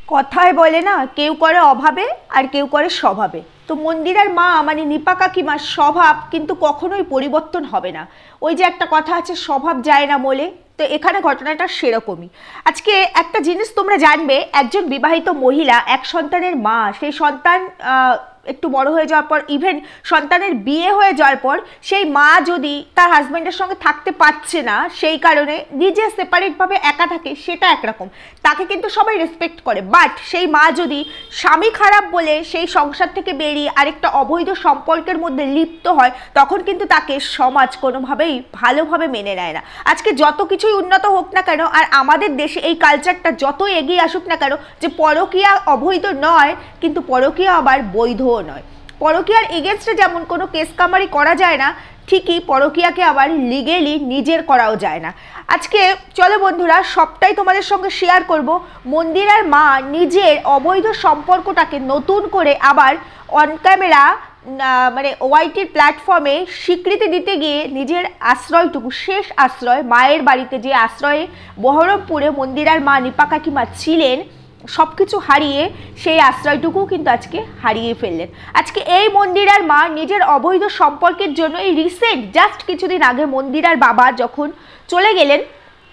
কথায় বলে না, কেউ করে অভাবে আর কেউ করে স্বভাবে। তো মন্দিরার মা মানে নিপা কাকিমার স্বভাব কিন্তু কখনোই পরিবর্তন হবে না। ওই যে একটা কথা আছে, স্বভাব যায় না মোলে। তো এখানে ঘটনাটা সেরকমই। আজকে একটা জিনিস তোমরা জানবে, একজন বিবাহিত মহিলা এক সন্তানের মা, সেই সন্তান একটু বড় হয়ে যাওয়ার পর, ইভেন সন্তানের বিয়ে হয়ে যাওয়ার পর, সেই মা যদি তার হাজব্যান্ডের সঙ্গে থাকতে পারছে না, সেই কারণে নিজে সেপারেটভাবে একা থাকে, সেটা একরকম, তাকে কিন্তু সবাই রেসপেক্ট করে। বাট সেই মা যদি স্বামী খারাপ বলে সেই সংসার থেকে বেরিয়ে আরেকটা অবৈধ সম্পর্কের মধ্যে লিপ্ত হয়, তখন কিন্তু তাকে সমাজ কোনোভাবেই ভালোভাবে মেনে নেয় না। আজকে যত কিছুই উন্নত হোক না কেন, আর আমাদের দেশে এই কালচারটা যত এগিয়ে আসুক না কেন, যে পরকীয়া অবৈধ নয়, কিন্তু পরকীয়া আবার বৈধও নয়। পরকীয়ার এগেনস্টে যেমন কোনো কেস কামারি করা যায় না, ঠিকই পরকীয়াকে আবার লিগেলি নিজের করাও যায় না। আজকে চলো বন্ধুরা, সবটাই তোমাদের সঙ্গে শেয়ার করব। মন্দিরার মা নিজের অবৈধ সম্পর্কটাকে নতুন করে আবার অন ক্যামেরা মানে ওয়াইটির প্ল্যাটফর্মে স্বীকৃতি দিতে গিয়ে নিজের আশ্রয়টুকু, শেষ আশ্রয়, মায়ের বাড়িতে যে আশ্রয়ে বহরমপুরে মন্দিরার মা নিপা কাকিমা ছিলেন, সব কিছু হারিয়ে সেই আশ্রয়টুকু কিন্তু আজকে হারিয়ে ফেললেন। আজকে এই মন্দিরার মা নিজের অবৈধ সম্পর্কের জন্য এই রিসেন্ট জাস্ট কিছুদিন আগে মন্দিরার বাবা যখন চলে গেলেন,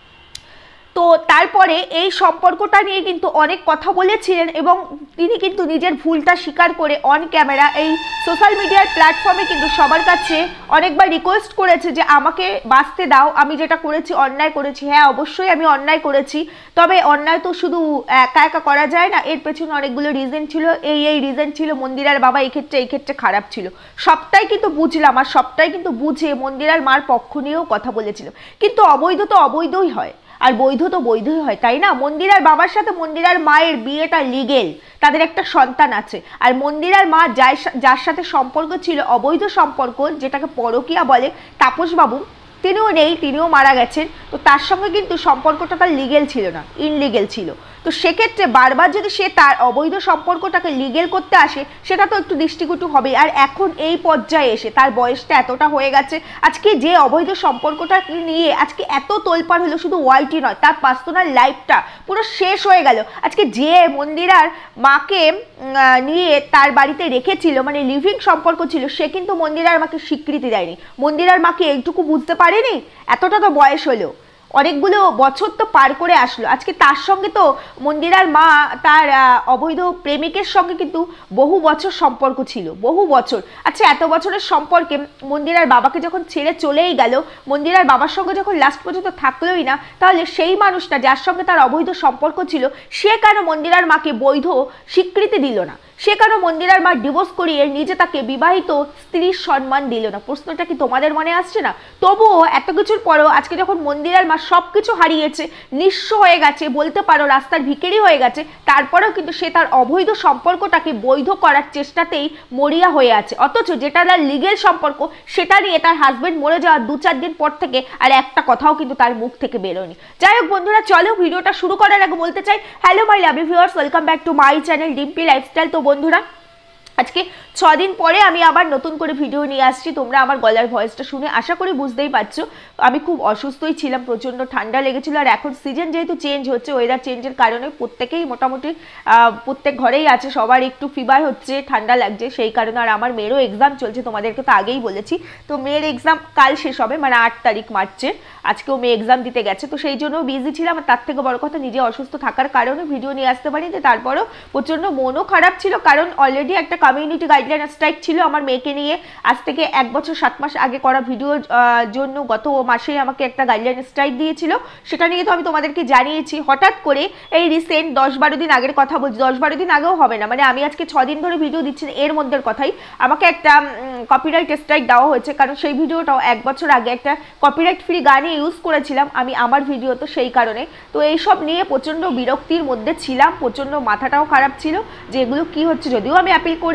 তো তারপরে এই সম্পর্কটা নিয়ে কিন্তু অনেক কথা বলেছিলেন, এবং তিনি কিন্তু নিজের ভুলটা স্বীকার করে অন ক্যামেরা এই সোশ্যাল মিডিয়ার প্ল্যাটফর্মে কিন্তু সবার কাছে অনেকবার রিকোয়েস্ট করেছে যে আমাকে বাঁচতে দাও, আমি যেটা করেছি অন্যায় করেছি। হ্যাঁ, অবশ্যই আমি অন্যায় করেছি, তবে অন্যায় তো শুধু একা একা করা যায় না, এর পেছনে অনেকগুলো রিজন ছিল। এই রিজন ছিল মন্দিরার বাবা এই ক্ষেত্রে খারাপ ছিল, সবটাই কিন্তু বুঝলাম, আর সবটাই কিন্তু বুঝে মন্দিরার মার পক্ষ নিয়েও কথা বলেছিল। কিন্তু অবৈধ তো অবৈধই হয়, আর বৈধ তো বৈধই হয়, তাই না? মন্দিরার বাবার সাথে মন্দিরার মায়ের বিয়েটা লিগেল, তাদের একটা সন্তান আছে। আর মন্দিরার মা যার সাথে সম্পর্ক ছিল অবৈধ সম্পর্ক, যেটাকে পরকীয়া বলে, তাপসবাবু, তিনিও নেই, তিনিও মারা গেছেন। তো তার সঙ্গে কিন্তু সম্পর্কটা তার লিগেল ছিল না, ইনলিগেল ছিল। তো সেক্ষেত্রে বারবার যদি সে তার অবৈধ সম্পর্কটাকে লিগেল করতে আসে, সেটা তো একটু দৃষ্টিকটু হবে। আর এখন এই পর্যায়ে এসে তার বয়সটা এতটা হয়ে গেছে, আজকে যে অবৈধ সম্পর্কটা নিয়ে আজকে এত তোলপাড় হলো, শুধু ওয়াইটি নয়, তার পার্সোনাল লাইফটা পুরো শেষ হয়ে গেল। আজকে যে মন্দিরার মাকে নিয়ে তার বাড়িতে রেখেছিল, মানে লিভিং সম্পর্ক ছিল, সে কিন্তু মন্দিরার মাকে স্বীকৃতি দেয়নি। মন্দিরার মাকে এইটুকু বুঝতে পারেনি, এতটা তো বয়স হলো, অনেকগুলো বছর তো পার করে আসলো। আজকে তার সঙ্গে তো মন্দিরার মা তার অবৈধ প্রেমিকের সঙ্গে কিন্তু বহু বছর সম্পর্ক ছিল, বহু বছর। আচ্ছা, এত বছরের সম্পর্কে মন্দিরার বাবাকে যখন ছেড়ে চলেই গেল, মন্দিরার বাবার সঙ্গে যখন লাস্ট পর্যন্ত থাকলোই না, তাহলে সেই মানুষটা যার সঙ্গে তার অবৈধ সম্পর্ক ছিল, সে কেন মন্দিরার মাকে বৈধ স্বীকৃতি দিল না? সে কেন মন্দিরার মা ডিভোর্স করিয়ে নিজে তাকে বিবাহিত স্ত্রীর সম্মান দিল না? প্রশ্নটা কি তোমাদের মনে আসছে না? তবুও এত কিছুর পরেও আজকে যখন মন্দিরার মা সবকিছু হারিয়েছে, নিঃস্ব হয়ে গেছে, বলতে পারো রাস্তার ভিখারি হয়ে গেছে, তারপরেও কিন্তু সে তার অবৈধ সম্পর্কটাকে বৈধ করার চেষ্টাতেই মরিয়া হয়ে আছে। অথচ যেটা তার লিগেল সম্পর্ক, সেটা নিয়ে তার হাজবেন্ড মরে যাওয়ার 2-4 দিন পর থেকে আর একটা কথাও কিন্তু তার মুখ থেকে বেরোয়নি। যাই হোক বন্ধুরা, চলো ভিডিওটা শুরু করার আগে বলতে চাই, hello my lovely viewers, welcome back to my channel Dimpy lifestyle. তো বন্ধুরা, আজকে 6 দিন পরে আমি আবার নতুন করে ভিডিও নিয়ে আসছি। তোমরা আমার গলার ভয়েসটা শুনে আশা করি বুঝতেই পারছো আমি খুব অসুস্থই ছিলাম, প্রচণ্ড ঠান্ডা লেগেছিল। আর এখন সিজন যেহেতু চেঞ্জ হচ্ছে, ওয়েদার চেঞ্জের কারণে প্রত্যেকেই মোটামুটি প্রত্যেক ঘরেই আছে, সবার একটু ফিভার হচ্ছে, ঠান্ডা লাগছে, সেই কারণে। আর আমার মেয়েরও এক্সাম চলছে, তোমাদেরকে তো আগেই বলেছি। তো মেয়ের এক্সাম কাল শেষ হবে, মানে 8 তারিখ মার্চের। আজকেও মেয়ে এক্সাম দিতে গেছে, তো সেই জন্য বিজি ছিলাম। আর তার থেকে বড় কথা, নিজে অসুস্থ থাকার কারণে ভিডিও নিয়ে আসতে পারিনি। তারপরেও প্রচণ্ড মনও খারাপ ছিল, কারণ অলরেডি একটা কমিউনিটি গাইডলাইন স্ট্রাইক ছিল আমার মেয়েকে নিয়ে। আজ থেকে 1 বছর 7 মাস আগে করা ভিডিওর জন্য গত মাসেই আমাকে একটা গাইডলাইন স্ট্রাইক দিয়েছিল, সেটা নিয়ে তো আমি তোমাদেরকে জানিয়েছি। হঠাৎ করে এই রিসেন্ট 10-12 দিন আগের কথা বলছি, 10-12 দিন আগেও হবে না, মানে আমি আজকে 6 দিন ধরে ভিডিও দিচ্ছি, এর মধ্যের কথাই আমাকে একটা কপিরাইট স্ট্রাইক দেওয়া হয়েছে। কারণ সেই ভিডিওটাও 1 বছর আগে একটা কপিরাইট ফ্রি গানে ইউজ করেছিলাম আমি আমার ভিডিও, তো সেই কারণে। তো এইসব নিয়ে প্রচণ্ড বিরক্তির মধ্যে ছিলাম, প্রচণ্ড মাথাটাও খারাপ ছিল যে এগুলো কি হচ্ছে। যদিও আমি অ্যাপিল করে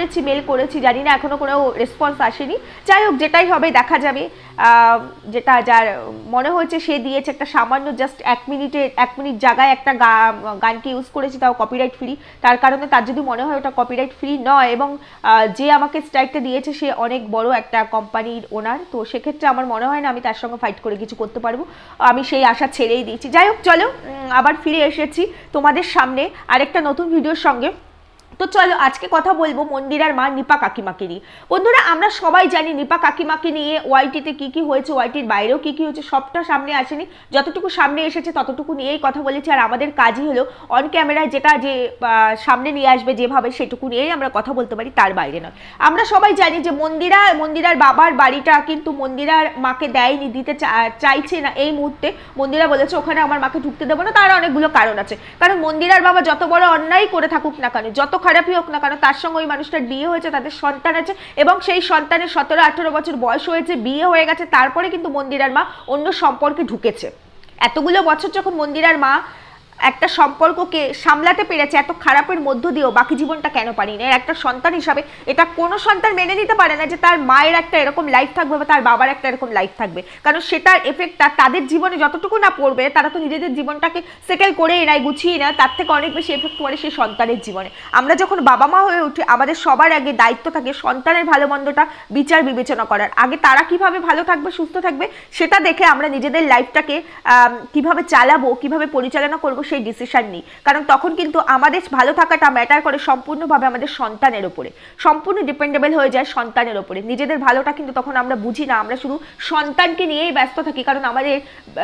করেছি, মেল করেছি, জানি না এখনো কোনো রেসপন্স আসেনি। যাই হোক, যেটাই হবে দেখা যাবে। যেটা যার মনে হয়েছে সে দিয়েছে একটা সামান্য জাস্ট 1 মিনিট জায়গায় একটা গানকে ইউজ করেছি, তাও কপিরাইট ফ্রি। তার কারণে তার যদি মনে হয় ওটা কপিরাইট ফ্রি নয়, এবং যে আমাকে স্ট্রাইকটা দিয়েছে সে অনেক বড় একটা কোম্পানির ওনার, তো সেক্ষেত্রে আমার মনে হয় না আমি তার সঙ্গে ফাইট করে কিছু করতে পারবো। আমি সেই আশা ছেড়েই দিয়েছি। যাই হোক, চলো আবার ফিরে এসেছি তোমাদের সামনে আরেকটা নতুন ভিডিওর সঙ্গে। তো চলো আজকে কথা বলবো মন্দিরার মা নিপা কাকিমাকে নিয়ে। বন্ধুরা, আমরা সবাই জানি নিপা কাকিমাকে নিয়ে ওয়াইটিতে কি কি হয়েছে, ওয়াইটির বাইরেও কি কি হয়েছে, সবটা সামনে আসেনি। যতটুকু সামনে এসেছে ততটুকু নিয়েই কথা বলেছি। আর আমাদের কাজই হলো অন ক্যামেরায় যেটা যে সামনে নিয়ে আসবে যেভাবে, সেটুকু নিয়েই আমরা কথা বলতে পারি, তার বাইরে নয়। আমরা সবাই জানি যে মন্দিরার বাবার বাড়িটা কিন্তু মন্দিরার মাকে দেয়নি, দিতে চাইছে না এই মুহূর্তে। মন্দিরা বলেছে ওখানে আমার মাকে ঢুকতে দেবো না। তার অনেকগুলো কারণ আছে, কারণ মন্দিরার বাবা যত বড় অন্যায় করে থাকুক না কেন, যত খারাপই হোক না কেন, তার সঙ্গে ওই মানুষটার বিয়ে হয়েছে, তাদের সন্তান আছে, এবং সেই সন্তানের 17-18 বছর বয়স হয়েছে, বিয়ে হয়ে গেছে, তারপরে কিন্তু মন্দিরার মা অন্য সম্পর্কে ঢুকেছে। এতগুলো বছর যখন মন্দিরার মা একটা সম্পর্ককে সামলাতে পেরেছে, এত খারাপের মধ্য দিয়েও বাকি জীবনটা কেন পারি না? একটা সন্তান হিসাবে এটা কোনো সন্তান মেনে নিতে পারে না যে তার মায়ের একটা এরকম লাইফ থাকবে বা তার বাবার একটা এরকম লাইফ থাকবে, কারণ সেটার এফেক্টটা তাদের জীবনে যতটুকু না পড়বে, তারা তো নিজেদের জীবনটাকে সেটেল করেই নেয়, গুছিয়ে নেয়, তার থেকে অনেক বেশি এফেক্ট পড়ে সেই সন্তানের জীবনে। আমরা যখন বাবা মা হয়ে উঠি, আমাদের সবার আগে দায়িত্ব থাকে সন্তানের ভালো মন্দটা বিচার বিবেচনা করার। আগে তারা কিভাবে ভালো থাকবে, সুস্থ থাকবে, সেটা দেখে আমরা নিজেদের লাইফটাকে কিভাবে চালাবো, কিভাবে পরিচালনা করবো সেই ডিসিশন নিই। কারণ তখন কিন্তু আমাদের ভালো থাকাটা ম্যাটার করে সম্পূর্ণভাবে আমাদের সন্তানের উপরে, সম্পূর্ণ ডিপেন্ডেবল হয়ে যায় সন্তানের উপরে। নিজেদের ভালোটা কিন্তু তখন আমরা বুঝি না, আমরা শুধু সন্তানকে নিয়েই ব্যস্ত থাকি, কারণ আমাদের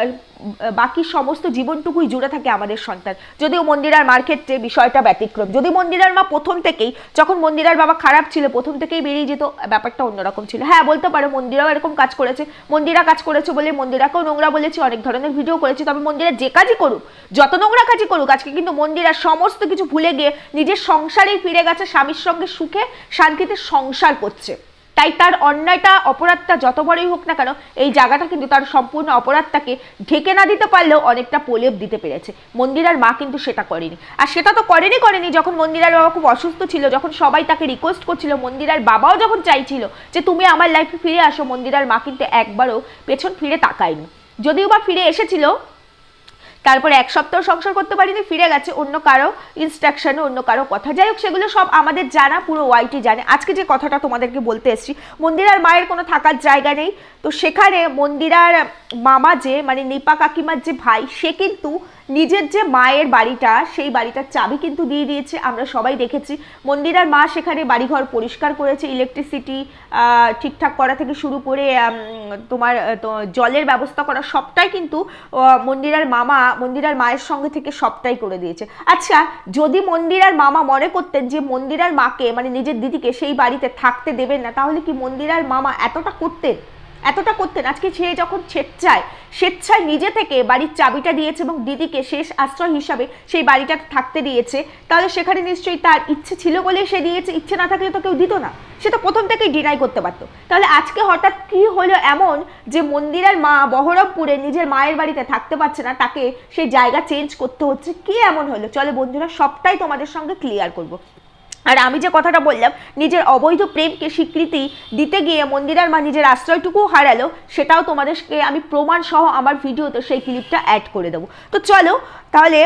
বাকি সমস্ত জীবনটুকুই জুড়ে থাকে আমাদের সন্তান। যদিও মন্দিরার মার ক্ষেত্রে বিষয়টা ব্যতিক্রম। যদি মন্দিরার মা প্রথম থেকেই, যখন মন্দিরার বাবা খারাপ ছিল, প্রথম থেকেই বেরিয়ে যেত, ব্যাপারটা অন্যরকম ছিল। হ্যাঁ, বলতে পারো মন্দিরাও এরকম কাজ করেছে, মন্দিরা কাজ করেছে বলে মন্দিরাকেও নোংরা বলেছি, অনেক ধরনের ভিডিও করেছি। তবে মন্দিরা যে কাজই করুক, যত নোংরা কাজই করুক, আজকে কিন্তু মন্দিরা সমস্ত কিছু ভুলে গিয়ে নিজের সংসারেই ফিরে গেছে, স্বামীর সঙ্গে সুখে শান্তিতে সংসার করছে। তাই তার অন্যায়টা, অপরাধটা যত বড়ই হোক না কেন, এই জায়গাটা কিন্তু তার সম্পূর্ণ অপরাধটাকে ঢেকে না দিতে পারলেও অনেকটা প্রলেপ দিতে পেরেছে। মন্দিরার মা কিন্তু সেটা করেনি। আর সেটা তো করেনি যখন মন্দিরার বাবা খুব অসুস্থ ছিল, যখন সবাই তাকে রিকোয়েস্ট করছিল, মন্দিরার বাবাও যখন চাইছিল যে তুমি আমার লাইফে ফিরে আসো, মন্দিরার মা কিন্তু একবারও পেছন ফিরে তাকায়নি। যদিও বা ফিরে এসেছিল, তারপরে 1 সপ্তাহ সংসার করতে পারিনি, ফিরে গেছে অন্য কারো ইনস্ট্রাকশনে, অন্য কারো কথা। যাই হোক, সেগুলো সব আমাদের জানা, পুরো ওয়াইটি জানে। আজকে যে কথাটা তোমাদেরকে বলতে এসেছি, মন্দিরার মায়ের কোনো থাকার জায়গা নেই, তো সেখানে মন্দিরার মামা যে, মানে নিপা কাকিমার যে ভাই, সে কিন্তু নিজের যে মায়ের বাড়িটা, সেই বাড়িটার চাবি কিন্তু দিয়ে দিয়েছে। আমরা সবাই দেখেছি মন্দিরার মা সেখানে বাড়িঘর পরিষ্কার করেছে, ইলেকট্রিসিটি ঠিকঠাক করা থেকে শুরু করে তোমার জলের ব্যবস্থা করা, সবটাই কিন্তু মন্দিরার মায়ের সঙ্গে থেকে সবটাই করে দিয়েছে। আচ্ছা, যদি মন্দিরার মামা মনে করতেন যে মন্দিরার মাকে, মানে নিজের দিদিকে সেই বাড়িতে থাকতে দেবেন না, তাহলে কি মন্দিরার মামা এতটা করতেন? আজকে সে যখন স্বেচ্ছায় নিজে থেকে বাড়ির চাবিটা দিয়েছে এবং দিদিকে শেষ আশ্রয় হিসাবে সেই বাড়িটা থাকতে দিয়েছে, তাহলে সেখানে নিশ্চয়ই তার ইচ্ছে ছিল বলেই সে দিয়েছে, ইচ্ছে না থাকলে তো কেউ দিত না। সে তো প্রথম থেকেই ডিনাই করতে পারতো। তাহলে আজকে হঠাৎ কি হলো এমন যে মন্দিরার মা বহরমপুরে নিজের মায়ের বাড়িতে থাকতে পারছে না, তাকে সেই জায়গা চেঞ্জ করতে হচ্ছে? কি এমন হলো? চলো বন্ধুরা, সবটাই তোমাদের সঙ্গে ক্লিয়ার করবো। আর আমি যে কথাটা বললাম, নিজের অবৈধ প্রেমকে স্বীকৃতি দিতে গিয়ে মন্দিরার মা নিজের আশ্রয়টুকু হারালো, সেটাও তোমাদেরকে আমি প্রমাণ সহ আমার ভিডিওতে সেই ক্লিপটা অ্যাড করে দেবো। তো চলো তাহলে,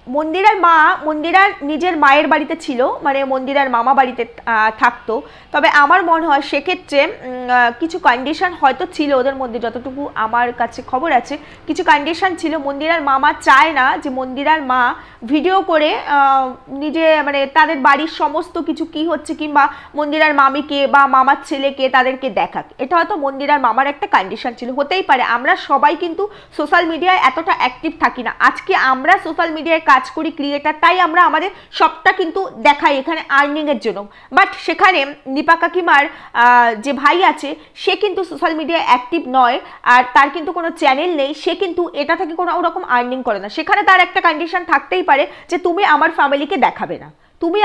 মন্দিরার নিজের মায়ের বাড়িতে ছিল, মানে মন্দিরার মামা বাড়িতে থাকতো। তবে আমার মনে হয় সেক্ষেত্রে কিছু কন্ডিশন হয়তো ছিল ওদের মধ্যে, যতটুকু আমার কাছে খবর আছে কিছু কন্ডিশন ছিল। মন্দিরার মামা চায় না যে মন্দিরার মা ভিডিও করে নিজে, মানে তাদের বাড়ির সমস্ত কিছু কি হচ্ছে, কিংবা মন্দিরার মামিকে বা মামার ছেলেকে তাদেরকে দেখাক। এটা হয়তো মন্দিরার মামার একটা কন্ডিশন ছিল, হতেই পারে। আমরা সবাই কিন্তু সোশ্যাল মিডিয়ায় এতটা অ্যাক্টিভ থাকি না। আজকে আমরা সোশ্যাল মিডিয়ায় কাজ করি, ক্রিয়েটার, তাই আমরা আমাদের সবটা কিন্তু দেখাই এখানে আর্নিংয়ের জন্য। বাট সেখানে নিপা কাকিমার যে ভাই আছে, সে কিন্তু সোশ্যাল মিডিয়ায় অ্যাক্টিভ নয়, আর তার কিন্তু কোনো চ্যানেল নেই, সে কিন্তু এটা থেকে কোনো ওরকম আর্নিং করে না। সেখানে তার একটা কন্ডিশন থাকতেই পারে যে তুমি আমার ফ্যামিলিকে দেখাবে না,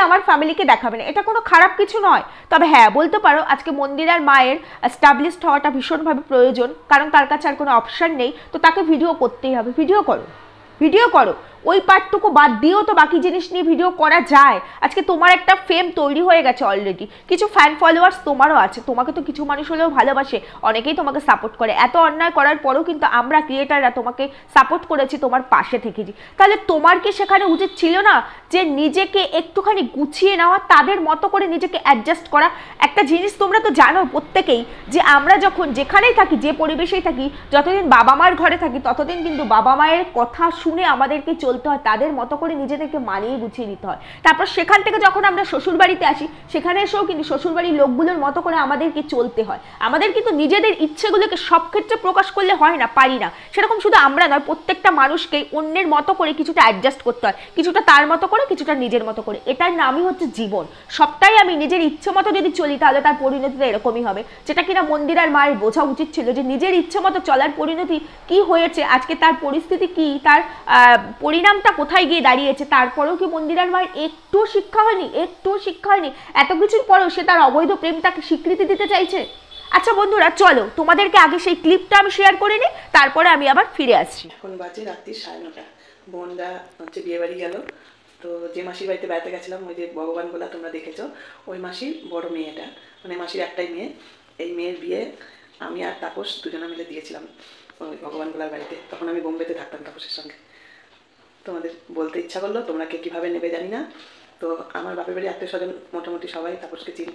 এটা কোনো খারাপ কিছু নয়। তবে হ্যাঁ, বলতে পারো আজকে মন্দিরার মায়ের এস্টাবলিশড হওয়াটা ভীষণভাবে প্রয়োজন, কারণ তার কাছে আর কোনো অপশন নেই। তো তাকে ভিডিও করতেই হবে। ভিডিও করো, ওই পার্টটুকু বাদ দিয়েও তো বাকি জিনিস নিয়ে ভিডিও করা যায়। আজকে তোমার একটা ফেম তৈরি হয়ে গেছে অলরেডি, কিছু ফ্যান ফলোয়ার্স তোমারও আছে, তোমাকে তো কিছু মানুষ হলেও ভালোবাসে, অনেকেই তোমাকে সাপোর্ট করে। এত অন্যায় করার পরেও কিন্তু আমরা ক্রিয়েটাররা তোমাকে সাপোর্ট করেছি, তোমার পাশে থেকেছি। তাহলে তোমার কি সেখানে উচিত ছিল না যে নিজেকে একটুখানি গুছিয়ে নেওয়া, তাদের মতো করে নিজেকে অ্যাডজাস্ট করা? একটা জিনিস তোমরা তো জানো প্রত্যেকেই, যে আমরা যখন যেখানেই থাকি, যে পরিবেশেই থাকি, যতদিন বাবা মার ঘরে থাকি ততদিন কিন্তু বাবা মায়ের কথা শুনে আমাদেরকে চলতে হয়, তাদের মতো করে নিজেদেরকে মানিয়ে গুছিয়ে নিতে হয়। তারপর সেখান থেকে যখন আমরা শ্বশুর বাড়িতে আসি, সেখানে এসেও কিন্তু শ্বশুরবাড়ির লোকগুলোর মতো করে আমাদেরকে চলতে হয়। আমাদের কিন্তু নিজেদের ইচ্ছেগুলোকে সব ক্ষেত্রে প্রকাশ করলে হয় না, পারি না। সেরকম শুধু আমরা নয়, প্রত্যেকটা মানুষকে অন্যের মতো করে কিছুটা অ্যাডজাস্ট করতে হয়, কিছুটা তার মতো করে, কিছুটা নিজের মতো করে। এটার নামই হচ্ছে জীবন। সবটাই আমি নিজের ইচ্ছে মতো যদি চলি তাহলে তার পরিণতিটা এরকমই হবে, যেটা কিনা মন্দিরার মায়ের বোঝা উচিত ছিল, যে নিজের ইচ্ছে মতো চলার পরিণতি কি হয়েছে, আজকে তার পরিস্থিতি কি, তার পরিণামটা কোথায় গিয়ে দাঁড়িয়েছে। তারপরেও কি মন্দিরার মায়ের একটু শিক্ষা হয়নি? একটু শিক্ষা হয়নি? এত কিছুর পরেও সে তার অবৈধ প্রেমটাকে স্বীকৃতি দিতে চাইছে। আচ্ছা বন্ধুরা, চলো তোমাদেরকে আগে সেই ক্লিপটা আমি শেয়ার করে নিই, তারপরে আমি আবার ফিরে আসছি। এখন বাজে রাত্রি 9:30। বোনরা হচ্ছে বিয়ে বাড়ি গেল। তো যে মাসির বাড়িতে বেড়াতে গেছিলাম, ওই যে ভগবান গোলা তোমরা দেখেছো, ওই মাসির বড় মেয়েটা, মানে মাসির একটাই মেয়ে। এই মেয়ের বিয়ে আমি আর তাপস দুজনে মিলে দিয়েছিলাম ওই ভগবান গোলার বাড়িতে। তখন আমি বোম্বেতে থাকতাম তাপসের সঙ্গে। তোমাদের বলতে ইচ্ছা করলো, তোমরা কে কীভাবে নেবে জানি না। তো আমার বাপের বাড়ি আত্মীয় স্বজন মোটামুটি সবাই তাপসকে চিনত।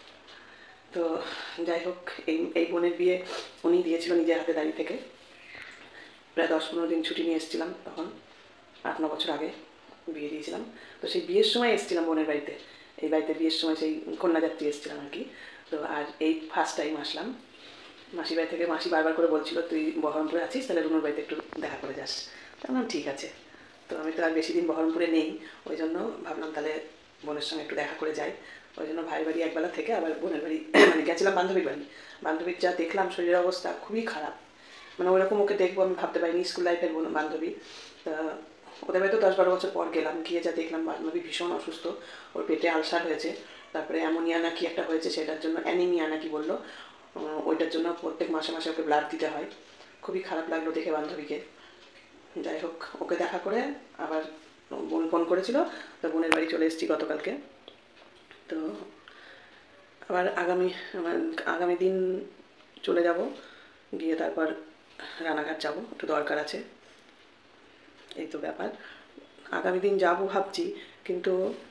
তো যাই হোক, এই বোনের বিয়ে উনি দিয়েছিল নিজের হাতে দাঁড়িয়ে থেকে। প্রায় 10-15 দিন ছুটি নিয়ে এসেছিলাম, তখন 8-9 বছর আগে বিয়ে দিয়েছিলাম। তো সেই বিয়ের সময় এসেছিলাম বোনের বাড়িতে। এই বাড়িতে বিয়ের সময় সেই কন্যাযাত্রী এসেছিলাম আর কি। তো আর এই ফার্স্ট টাইম আসলাম মাসির বাড়ি থেকে। মাসি বারবার করে বলছিল, তুই বহরমপুরে আছিস, তাহলে রুনুর বাড়িতে একটু দেখা করে যাস। বললাম ঠিক আছে। তো আমি তো আর বেশি দিন বহরমপুরে নেই, ওই জন্য ভাবলাম তাহলে বোনের সঙ্গে একটু দেখা করে যাই। ওই জন্য ভাইয়ের বাড়ি একবেলা থেকে আবার বোনের বাড়ি মানে গেছিলাম বান্ধবীর বাড়ি। বান্ধবীর যা দেখলাম শরীরের অবস্থা খুবই খারাপ, মানে ওইরকম ওকে দেখবো আমি ভাবতে পারিনি। স্কুল লাইফের বান্ধবী, তা ওদের বাড়িতে 10-12 বছর পর গেলাম, গিয়ে যা দেখলাম বান্ধবী ভীষণ অসুস্থ। ওর পেটে আলসার হয়েছে, তারপরে অ্যামোনিয়া নাকি একটা হয়েছে, সেটার জন্য অ্যানিমিয়া নাকি বললো, ওইটার জন্য প্রত্যেক মাসে মাসে ওকে ব্লাড দিতে হয়। খুবই খারাপ লাগলো দেখে বান্ধবীকে। যাই হোক, ওকে দেখা করে আবার বোন ফোন করেছিল, তো বোনের বাড়ি চলে এসেছি গতকালকে। তো আবার আগামী দিন চলে যাব, গিয়ে তারপর রানাঘাট যাব, একটু দরকার আছে, এই তো ব্যাপার। আগামী দিন যাব ভাবছি, কিন্তু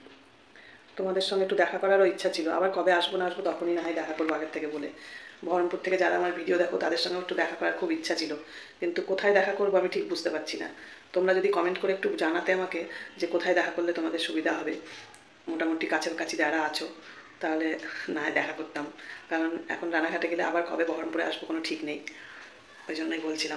তোমাদের সঙ্গে একটু দেখা করারও ইচ্ছা ছিল। আবার কবে আসবো না আসবো তখনই না হয় দেখা করবো আগের থেকে বলে। বহরমপুর থেকে যারা আমার ভিডিও দেখো তাদের সঙ্গে একটু দেখা করার খুব ইচ্ছা ছিল, কিন্তু কোথায় দেখা করবো আমি ঠিক বুঝতে পারছি না। তোমরা যদি কমেন্ট করে একটু জানাতে আমাকে যে কোথায় দেখা করলে তোমাদের সুবিধা হবে, মোটামুটি কাছাকাছি যারা আছো, তাহলে না দেখা করতাম। কারণ এখন রানাঘাটে গেলে আবার কবে বহরমপুরে আসবো কোনো ঠিক নেই, ওই জন্যই বলছিলাম।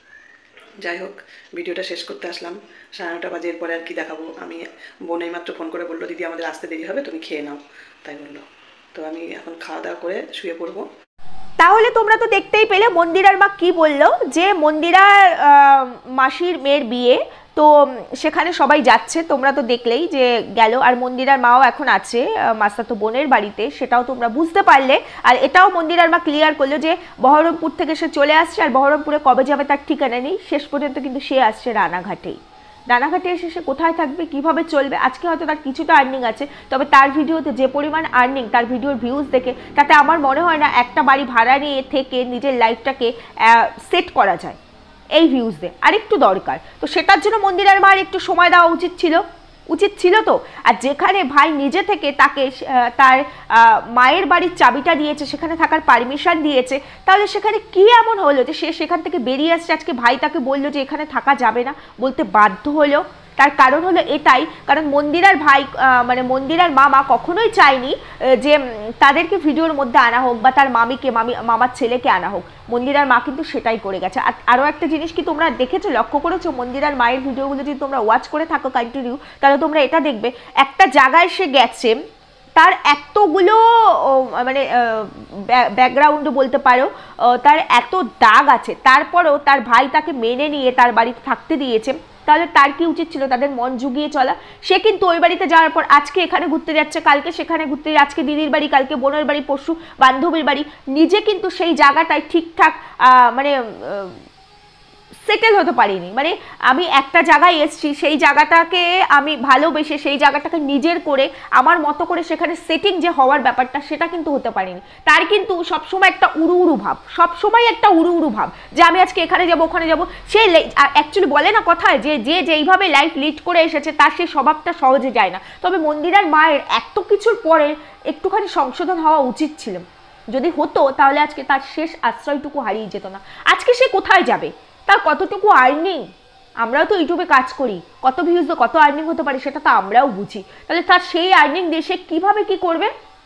যাই হোক, ভিডিওটা শেষ করতে আসলাম। 9:30 বাজে, এরপরে আর কি দেখাবো। আমি বোন এইমাত্র ফোন করে বললো, দিদি আমাদের আসতে দেরি হবে, তুমি খেয়ে নাও, তাই বললো। তো আমি এখন খাওয়া দাওয়া করে শুয়ে পড়বো। তাহলে তোমরা তো দেখতেই পেলে মন্দিরার মা কি বললো, যে মন্দিরার মাসির মেয়ের বিয়ে, তো সেখানে সবাই যাচ্ছে, তোমরা তো দেখলেই যে গেল। আর মন্দিরার মাও এখন আছে মাস্তাতো বোনের বাড়িতে, সেটাও তোমরা বুঝতে পারলে। আর এটাও মন্দিরার মা ক্লিয়ার করলো যে বহরমপুর থেকে সে চলে আসছে, আর বহরমপুরে কবে যাবে তার ঠিকানা নেই। শেষ পর্যন্ত কিন্তু সে আসছে রানাঘাটেই। রানাঘাটে এসে সে কোথায় থাকবে, কিভাবে চলবে? আজকে হয়তো তার কিছুটা আর্নিং আছে, তবে তার ভিডিওতে যে পরিমাণ আর্নিং, তার ভিডিওর ভিউজ দেখে, তাতে আমার মনে হয় না একটা বাড়ি ভাড়া নিয়ে থেকে নিজের লাইফটাকে সেট করা যায় এই ভিউজ দিয়ে। আর একটু দরকার, তো সেটার জন্য মন্দিরার মার একটু সময় দেওয়া উচিত ছিল তো। আর যেখানে ভাই নিজে থেকে তাকে তার মায়ের বাড়ির চাবিটা দিয়েছে, সেখানে থাকার পারমিশন দিয়েছে, তাহলে সেখানে কি এমন হলো যে সে সেখান থেকে বেরিয়ে আসছে? আজকে ভাই তাকে বললো যে এখানে থাকা যাবে না, বলতে বাধ্য হলো। তার কারণ হলো এটাই, কারণ মন্দিরার ভাই মানে মন্দিরার মামা কখনোই চায়নি যে তাদেরকে ভিডিওর মধ্যে আনা হোক, বা তার মামার ছেলেকে আনা হোক। মন্দিরার মা কিন্তু সেটাই করে গেছে। আর আরও একটা জিনিস কি তোমরা দেখেছো, লক্ষ্য করেছো, মন্দিরার মায়ের ভিডিওগুলো যদি তোমরা ওয়াচ করে থাকো কন্টিনিউ, তাহলে তোমরা এটা দেখবে, একটা জায়গায় সে গেছে, তার এতগুলো মানে ব্যাকগ্রাউন্ড বলতে পারো, তার এত দাগ আছে, তারপরেও তার ভাই তাকে মেনে নিয়ে তার বাড়িতে থাকতে দিয়েছে। তাহলে তার কি উচিত ছিল? তাদের মন জুগিয়ে চলা। সে কিন্তু ওই বাড়িতে যাওয়ার পর আজকে এখানে ঘুরতে যাচ্ছে, কালকে সেখানে ঘুরতে, আজকে দিদির বাড়ি, কালকে বোনের বাড়ি, পরশু বান্ধবীর বাড়ি। নিজে কিন্তু সেই জায়গাটায় ঠিকঠাক মানে সেটেল হতে পারিনি। মানে আমি একটা জায়গায় এসেছি, সেই জায়গাটাকে আমি ভালোবেসে সেই জায়গাটাকে নিজের করে আমার মতো করে সেখানে সেটিং যে হওয়ার ব্যাপারটা সেটা কিন্তু হতে পারিনি। তার কিন্তু সবসময় একটা উড়ু উড়ু ভাব, সবসময় একটা উড়ু উড়ু ভাব যে আমি আজকে এখানে যাব ওখানে যাব। সে অ্যাকচুয়ালি বলে না কথায় যে যে যেইভাবে লাইফ লিড করে এসেছে তার সেই স্বভাবটা সহজে যায় না। তবে মন্দিরার মায়ের এত কিছুর পরে একটুখানি সংশোধন হওয়া উচিত ছিল। যদি হতো তাহলে আজকে তার শেষ আশ্রয়টুকু হারিয়ে যেত না। আজকে সে কোথায় যাবে, তার কতটুকু আর্নিং, আমরাও তো ইউটিউবে কাজ করি, কত ভিউজ কত আর্নিং হতে পারে সেটা তো আমরাও বুঝি। তাহলে তার সেই আর্নিং দিয়ে সে কীভাবে কী করবে,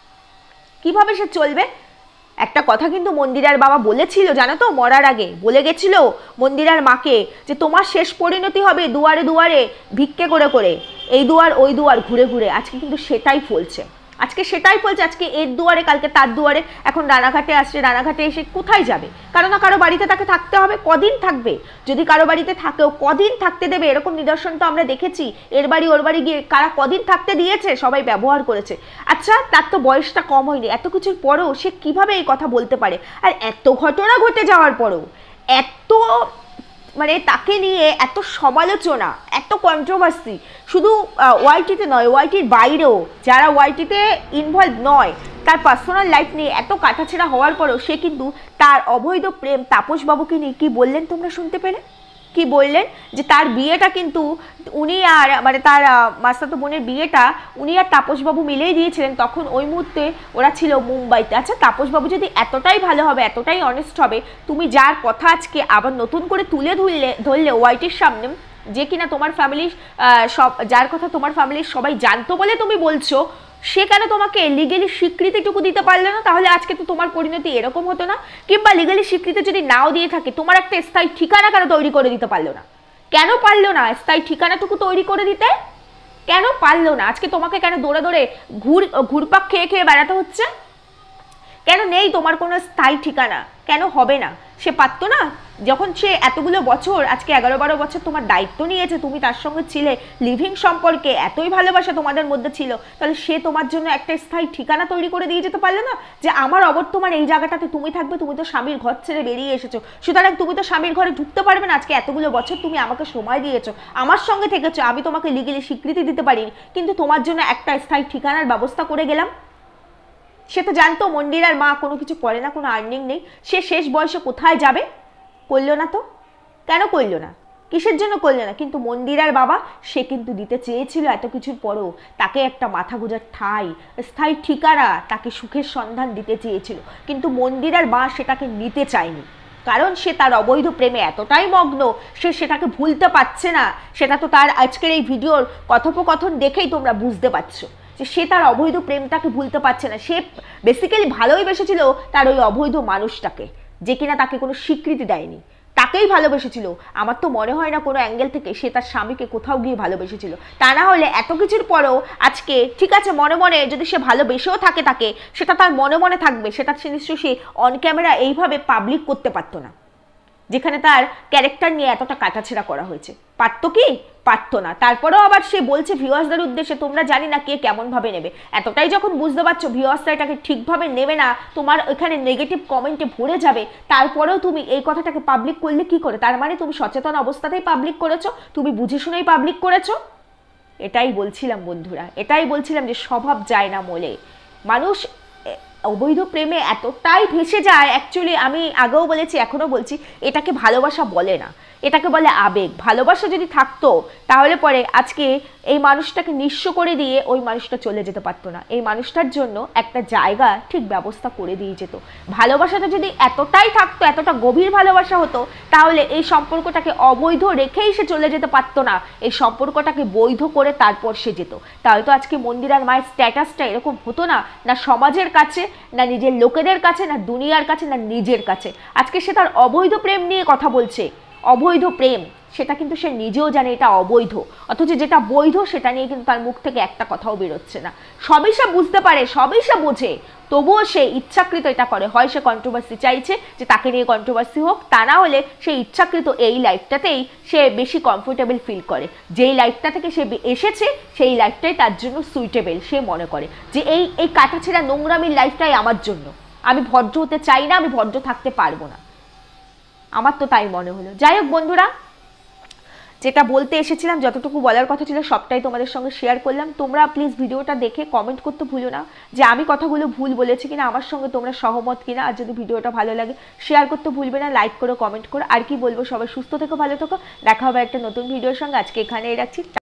কিভাবে সে চলবে? একটা কথা কিন্তু মন্দিরার বাবা বলেছিল জানো তো, মরার আগে বলে গেছিল মন্দিরার মাকে যে তোমার শেষ পরিণতি হবে দুয়ারে দুয়ারে ভিক্ষে করে করে, এই দুয়ার ওই দুয়ার ঘুরে ঘুরে। আজকে কিন্তু সেটাই ফলছে, আজকে সেটাই ফলছে। আজকে এর দুয়ারে কালকে তার দুয়ারে, এখন রানাঘাটে আসছে, রানাঘাটে এসে কোথায় যাবে? কারো না কারো বাড়িতে তাকে থাকতে হবে। কদিন থাকবে? যদি কারো বাড়িতে থাকেও কদিন থাকতে দেবে? এরকম নিদর্শন তো আমরা দেখেছি, এর বাড়ি ওর বাড়ি গিয়ে কারা কদিন থাকতে দিয়েছে, সবাই ব্যবহার করেছে। আচ্ছা, তার তো বয়সটা কম হয়নি, এত কিছুর পরেও সে কিভাবে এই কথা বলতে পারে? আর এত ঘটনা ঘটে যাওয়ার পরেও এত মানে তাকে নিয়ে এত সমালোচনা, এত কন্ট্রোভার্সি, শুধু ওয়াইটিতে নয়, ওয়াইটির বাইরেও যারা ওয়াইটিতে ইনভলভ নয়, তার পার্সোনাল লাইফ নিয়ে এত কাটাছেড়া হওয়ার পরেও সে কিন্তু তার অবৈধ প্রেম তাপসবাবুকে নিয়ে কি বললেন তোমরা শুনতে পেলে? কি বললেন যে তার বিয়েটা কিন্তু উনি আর মানে তার মাস্তাতো বোনের বিয়েটা উনি আর তাপসবাবু মিলেই দিয়েছিলেন। তখন ওই মুহূর্তে ওরা ছিল মুম্বাইতে। আচ্ছা, তাপসবাবু যদি এতটাই ভালো হবে, এতটাই অনেস্ট হবে, তুমি যার কথা আজকে আবার নতুন করে তুলে ধরলে ওয়াইটির সামনে, যে কিনা তোমার ফ্যামিলির সব, যার কথা তোমার ফ্যামিলির সবাই জানতো বলে তুমি বলছো, সে কেন তোমাকে লিগেলি স্বীকৃতিটুকু দিতে পারলো না? তাহলে আজকে তো তোমার পরিণতি এরকম হতো না। কিংবা লিগেলি স্বীকৃতি যদি নাও দিয়ে থাকে, তোমার একটা স্থায়ী ঠিকানা কেন তৈরি করে দিতে পারলো না? কেন পারলো না স্থায়ী ঠিকানাটুকু তৈরি করে দিতে? কেন পারলো না? আজকে তোমাকে কেন দৌড়ে দৌড়ে ঘুরপাক খেয়ে খেয়ে বেড়াতে হচ্ছে? কেন নেই তোমার কোনো স্থায়ী ঠিকানা? কেন হবে না? সে পারতো না? যখন সে এতগুলো বছর, আজকে 11-12 বছর তোমার দায়িত্ব নিয়েছে, তুমি তার সঙ্গে ছিলে, লিভিং সম্পর্কে এতই ভালোবাসা তোমাদের মধ্যে ছিল, তাহলে সে তোমার জন্য একটা স্থায়ী ঠিকানা তৈরি করে দিয়ে যেতে পারলো না? যে আমার অবর্তমান এই জায়গাটাতে তুমি থাকবে, তুমি তো স্বামীর ঘর ছেড়ে বেরিয়ে এসেছো, সুতরাং তুমি তো স্বামীর ঘরে ঢুকতে পারবে না। আজকে এতগুলো বছর তুমি আমাকে সময় দিয়েছো, আমার সঙ্গে থেকেছো, আমি তোমাকে লিগেলি স্বীকৃতি দিতে পারিনি, কিন্তু তোমার জন্য একটা স্থায়ী ঠিকানার ব্যবস্থা করে গেলাম। সে তো জানতো মন্দিরার মা কোনো কিছু করে না, কোনো আর্নিং নেই, সে শেষ বয়সে কোথায় যাবে? করলো না তো? কেন করলো না? কিসের জন্য করলো না? কিন্তু মন্দিরার বাবা সে কিন্তু দিতে চেয়েছিল এত কিছুর পরেও, তাকে একটা মাথা গোঁজার ঠাঁই, স্থায়ী ঠিকানা, তাকে সুখের সন্ধান দিতে চেয়েছিল, কিন্তু মন্দিরার মা সেটাকে নিতে চায়নি। কারণ সে তার অবৈধ প্রেমে এতটাই মগ্ন, সে সেটাকে ভুলতে পারছে না। সেটা তো তার আজকের এই ভিডিওর কথোপকথন দেখেই তোমরা বুঝতে পারছো যে সে তার অবৈধ প্রেমটাকে ভুলতে পারছে না। সে বেসিক্যালি ভালোই বেসেছিল তার ওই অবৈধ মানুষটাকে, যে কিনা তাকে কোনো স্বীকৃতি দেয়নি, তাকেই ভালোবেসেছিল। আমার তো মনে হয় না কোনো অ্যাঙ্গেল থেকে সে তার স্বামীকে কোথাও গিয়ে ভালোবেসেছিল। তা না হলে এত কিছুর পরেও আজকে ঠিক আছে মনে মনে যদি সে ভালোবেসেও থাকে তাকে, সেটা তার মনে মনে থাকবে, সেটা সে নিশ্চয়ই সে অন ক্যামেরা এইভাবে পাবলিক করতে পারতো না, যেখানে তার ক্যারেক্টার নিয়ে এতটা কাটাছেড়া করা হয়েছে। পারতো কি? পারতো না। তারপরেও আবার সে বলছে ভিউয়ার্সদের উদ্দেশ্যে, তোমরা জানি না কে কেমন ভাবে নেবে। এতটাই যখন বুঝতে পারছো ভিউয়ার্সরা এটাকে ঠিকভাবে নেবে না, তোমার এখানে নেগেটিভ কমেন্টে ভরে যাবে, তারপরেও তুমি এই কথাটাকে পাবলিক করলে কি করে? তার মানে তুমি সচেতন অবস্থাতেই পাবলিক করেছো, তুমি বুঝে শুনেই পাবলিক করেছো। এটাই বলছিলাম বন্ধুরা, এটাই বলছিলাম যে স্বভাব যায় না মোলে। মানুষ অবৈধ প্রেমে এতটাই ভেসে যায়, অ্যাকচুয়ালি আমি আগেও বলেছি এখনও বলছি, এটাকে ভালোবাসা বলে না, এটাকে বলে আবেগ। ভালোবাসা যদি থাকতো তাহলে পরে আজকে এই মানুষটাকে নিঃস্ব করে দিয়ে ওই মানুষটা চলে যেতে পারতো না, এই মানুষটার জন্য একটা জায়গা ঠিক ব্যবস্থা করে দিয়ে যেত। ভালোবাসাটা যদি এতটাই থাকতো, এতটা গভীর ভালোবাসা হতো, তাহলে এই সম্পর্কটাকে অবৈধ রেখেই সে চলে যেতে পারতো না, এই সম্পর্কটাকে বৈধ করে তারপর সে যেত। তাহলে তো আজকে মন্দিরার মায়ের স্ট্যাটাসটা এরকম হতো না, না সমাজের কাছে, না নিজের লোকেদের কাছে, না দুনিয়ার কাছে, না নিজের কাছে। আজকে সে তার অবৈধ প্রেম নিয়ে কথা বলছে, অবৈধ প্রেম, সেটা কিন্তু সে নিজেও জানে এটা অবৈধ, অথচ যেটা বৈধ সেটা নিয়ে কিন্তু তার মুখ থেকে একটা কথাও বেরোচ্ছে না। সবই সে বুঝতে পারে, সবই সে বোঝে, তবুও সে ইচ্ছাকৃত এটা করে। হয় সে কন্ট্রোভার্সি চাইছে যে তাকে নিয়ে কন্ট্রোভার্সি হোক, তা না হলে সে ইচ্ছাকৃত এই লাইফটাতেই সে বেশি কমফোর্টেবল ফিল করে, যেই লাইফটা থেকে সে এসেছে সেই লাইফটাই তার জন্য সুইটেবল। সে মনে করে যে এই কাটাছেঁড়া নোংরামির লাইফটাই আমার জন্য, আমি ভদ্র হতে চাই না, আমি ভদ্র থাকতে পারবো না। আমার তো তাই মনে হলো। যাই হোক বন্ধুরা, যেটা বলতে এসেছিলাম, যতটুকু বলার কথা ছিল সবটাই তোমাদের সঙ্গে শেয়ার করলাম। তোমরা প্লিজ ভিডিওটা দেখে কমেন্ট করতে ভুলো না যে আমি কথাগুলো ভুল বলেছি কিনা, আমার সঙ্গে তোমরা সহমত কিনা। আর যদি ভিডিওটা ভালো লাগে শেয়ার করতে ভুলবে না, লাইক করো, কমেন্ট করো। আর কি বলবো, সবাই সুস্থ থেকো, ভালো থেকো, দেখা হবে একটা নতুন ভিডিওর সঙ্গে। আজকে এখানেই রাখছি।